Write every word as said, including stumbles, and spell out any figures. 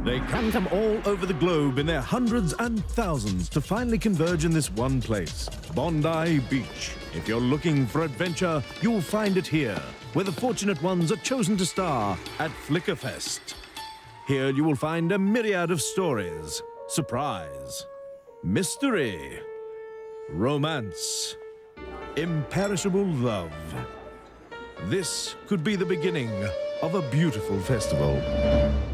They come from all over the globe in their hundreds and thousands to finally converge in this one place, Bondi Beach. If you're looking for adventure, you'll find it here, where the fortunate ones are chosen to star at Flickerfest. Here you will find a myriad of stories, surprise, mystery, romance, imperishable love. This could be the beginning of a beautiful festival.